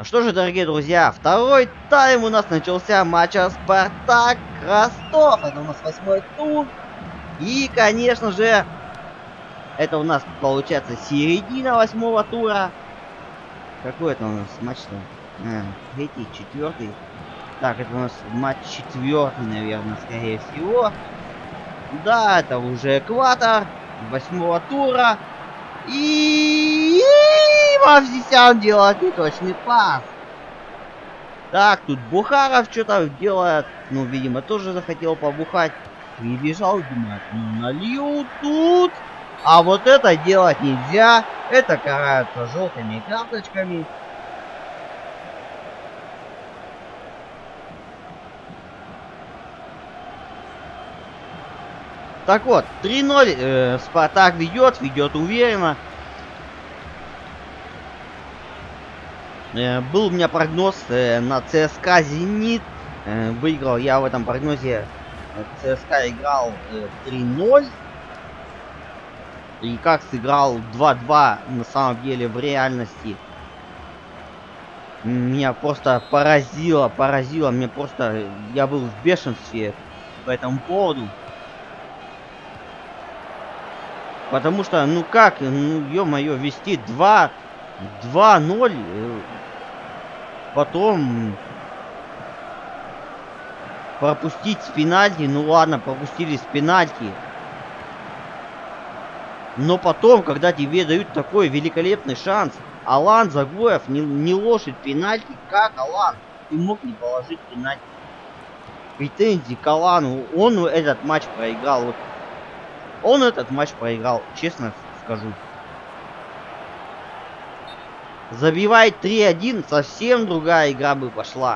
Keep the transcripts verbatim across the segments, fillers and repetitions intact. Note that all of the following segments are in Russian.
Что же, дорогие друзья, второй тайм у нас начался матча Спартак Ростов. Это у нас восьмой тур. И, конечно же, это у нас получается середина восьмого тура. Какой это у нас матч-то? А, третий, четвертый. Так, это у нас матч четвертый, наверное, скорее всего. Да, это уже экватор восьмого тура. И Мавзисян делает неточный пас. Так, тут Бухаров что-то делает. Ну, видимо, тоже захотел побухать. Прибежал, думает, ну, налью тут. А вот это делать нельзя. Это караются желтыми карточками. Так вот, три ноль э, Спартак ведет, ведет уверенно. Э, был у меня прогноз э, на ЦСКА Зенит. Э, выиграл я в этом прогнозе. Э, ЦСКА играл э, три ноль. И как сыграл два-два на самом деле в реальности. Меня просто поразило, поразило. Мне просто... Я был в бешенстве по этому поводу. Потому что, ну как, ну ё-моё, вести два-ноль. Потом пропустить с пенальти. Ну ладно, пропустили с пенальти. Но потом, когда тебе дают такой великолепный шанс, Алан Загоев не, не ложит пенальти, как Алан? Ты мог не положить пенальти. Претензии к Алану. Он этот матч проиграл. Вот. Он этот матч проиграл, честно скажу. Забивает три один, совсем другая игра бы пошла.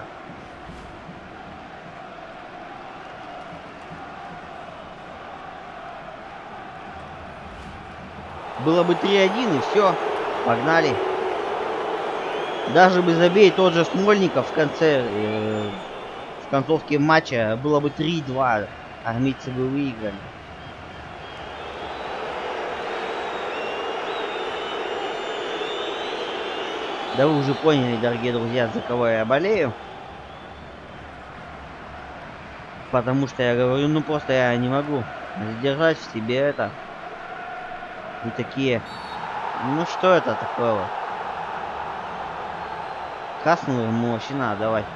Было бы три один и все. Погнали. Даже бы забей тот же Смольников в конце, э, в концовке матча, было бы три два. Армейцы бы выиграли. Да вы уже поняли, дорогие друзья, за кого я болею. Потому что я говорю, ну просто я не могу сдержать в себе это. И такие, ну что это такое вот? Красную ему вообще надо давать.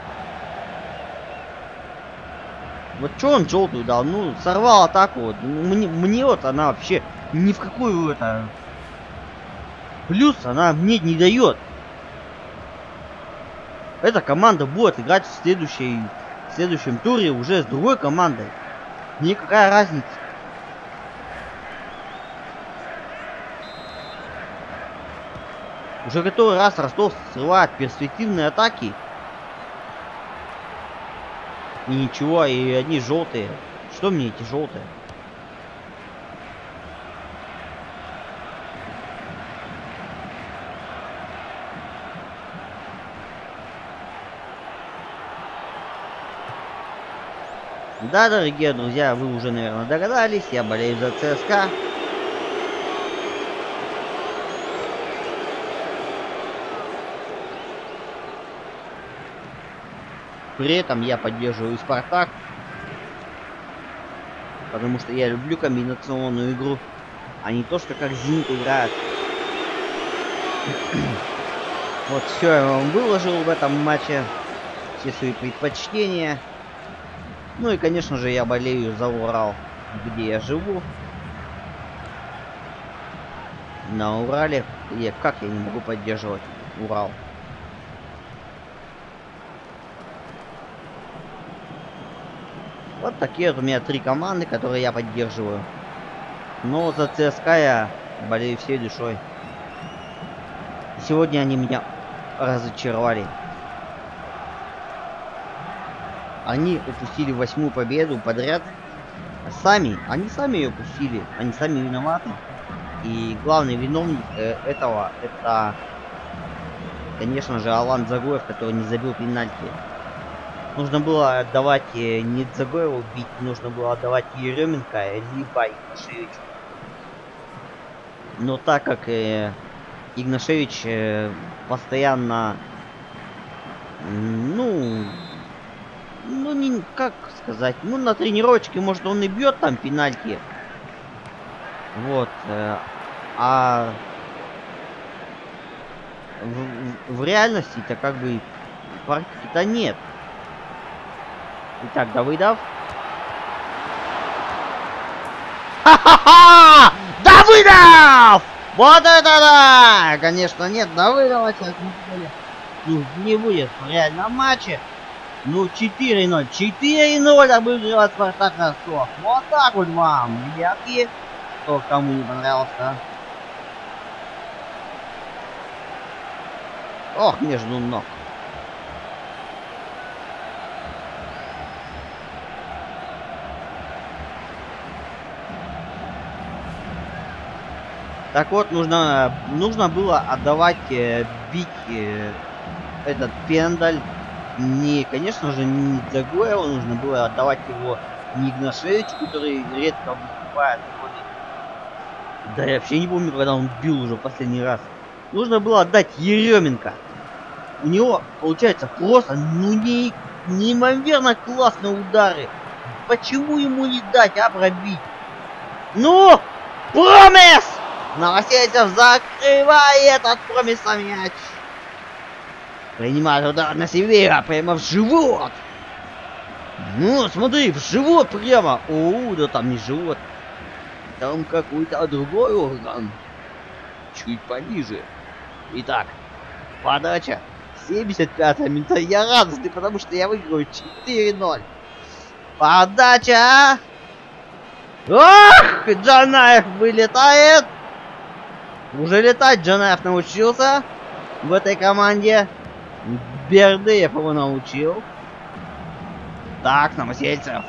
Вот что он желтую дал? Ну, сорвал атаку. Вот. Мне, мне вот она вообще ни в какую это... Плюс она мне не дает. Эта команда будет играть в, следующей, в следующем туре уже с другой командой. Никакая разница. Уже который раз Ростов срывает перспективные атаки. И ничего, и одни желтые. Что мне эти желтые? Да, дорогие друзья, вы уже, наверное, догадались, я болею за ЦСКА. При этом я поддерживаю Спартак. Потому что я люблю комбинационную игру. А не то, что как Зенит играет. Вот все я вам выложил в этом матче. Все свои предпочтения. Ну и, конечно же, я болею за Урал, где я живу. На Урале. И как я не могу поддерживать Урал? Вот такие вот у меня три команды, которые я поддерживаю. Но за ЦСКА я болею всей душой. Сегодня они меня разочаровали. Они упустили восьмую победу подряд. Сами, они сами ее упустили. Они сами виноваты. И главный виновник э, этого, это, конечно же, Алан Загоев, который не забил пенальти. Нужно было отдавать э, не Загоеву бить, нужно было отдавать Еременко, либо Игнашевичу. Но так как э, Игнашевич э, постоянно Ну, ну не, как сказать, ну на тренировочке, может, он и бьет там пенальти. Вот, э, а в, в, в реальности-то как бы практики-то нет. Итак, Давыдов. Ха-ха-ха! Давыдов! Вот это да! Конечно, нет, Давыдова сейчас не будет. Ну, не будет в реальном матче. Ну, четыре ноль. четыре ноль обыгрывает Спартак Ростов. Вот так вот вам, ребятки. Кто кому не понравился. Ох, между ног. Так вот, нужно, нужно было отдавать, э, бить э, этот пендаль. Не, конечно же, не Дзагоеву, нужно было отдавать его не Игнашевичу, который редко выступает. Да я вообще не помню, когда он бил уже в последний раз. Нужно было отдать Еременко. У него, получается, просто, ну, не, неимоверно классные удары. Почему ему не дать, а, пробить? Ну, Промес! Новосельцев закрывает от Промеса мяч. Принимает удар на себя, прямо в живот. Ну, смотри, в живот прямо. О, да там не живот. Там какой-то другой орган. Чуть пониже. Итак, подача. семьдесят пятая минута. Я радостный, потому что я выиграю четыре ноль. Подача. Ох, Джанаев вылетает. Уже летать Джанаев научился в этой команде. Бердыев его научил. Так, Новосельцев.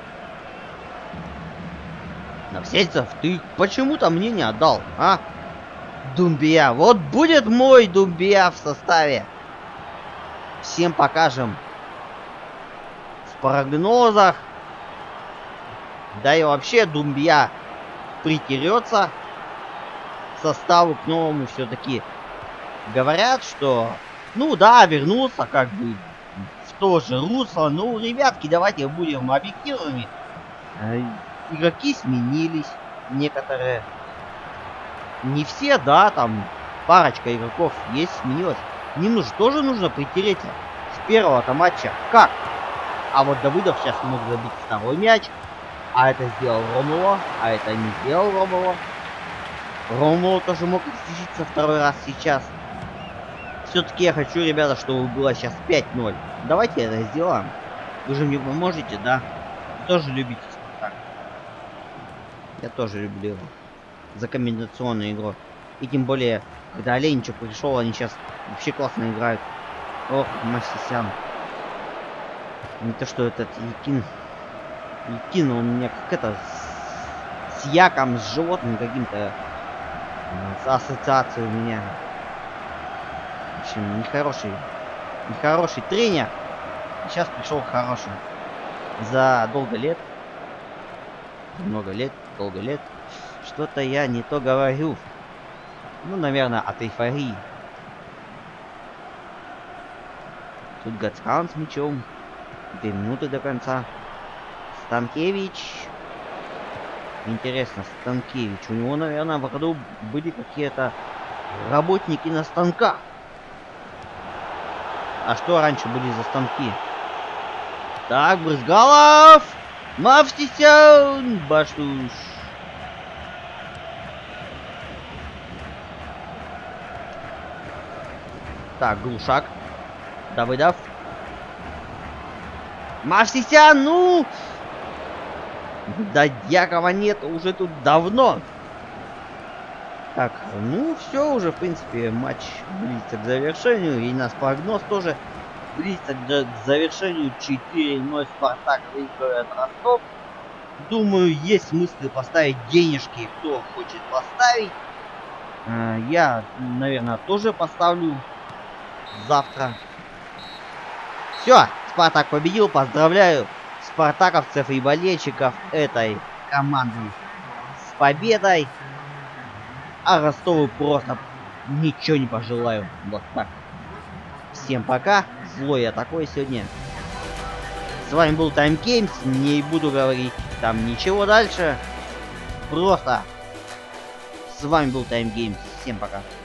Новосельцев, ты почему-то мне не отдал, а? Думбия. Вот будет мой Думбия в составе. Всем покажем. В прогнозах. Да и вообще Думбия притерется к составу к новому все-таки. Говорят, что, ну да, вернулся как бы в то же русло. Ну, ребятки, давайте будем объективными. Игроки сменились, некоторые. Не все, да, там парочка игроков есть, сменилась. Ним нужно, тоже нужно притереть с первого-то матча. Как? А вот Давыдов сейчас мог забить второй мяч. А это сделал Ромуло, а это не сделал Ромуло. Ромуло тоже мог исключиться второй раз сейчас. Все-таки я хочу, ребята, чтобы было сейчас пять ноль. Давайте это сделаем. Вы же мне поможете, да? Вы тоже любите Спартак. Я тоже люблю его. За комбинационную игру. И тем более, когда Оленичев пришел, они сейчас вообще классно играют. Ох, Масисян. Не то, что этот Якин. Якин, он у меня как это... С, с яком, с животным каким-то... С ассоциацией у меня. В общем, нехороший. Нехороший тренер. Сейчас пришел хороший. За долго лет. Много лет, долго лет. Что-то я не то говорю. Ну, наверное, от эйфории. Тут Гацхан с мячом. Две минуты до конца. Станкевич. Интересно, Станкевич. У него, наверное, в году были какие-то работники на станках. А что раньше были за станки? Так, Брызгалов! Мавстисян! Баштуш! Так, Глушак. Давыдов. Мавстисян, ну! Да Дьякова нет уже тут давно. Так, ну все уже, в принципе, матч близится к завершению. И наш прогноз тоже близится к завершению. четыре ноль Спартак выигрывает Ростов. Думаю, есть смысл поставить денежки, кто хочет поставить. Я, наверное, тоже поставлю завтра. Все, Спартак победил. Поздравляю спартаковцев и болельщиков этой команды с победой. А Ростову просто ничего не пожелаю. Вот так. Всем пока. злой я такой сегодня. С вами был Time Games, не буду говорить там ничего дальше. Просто с вами был Time Games. Всем пока.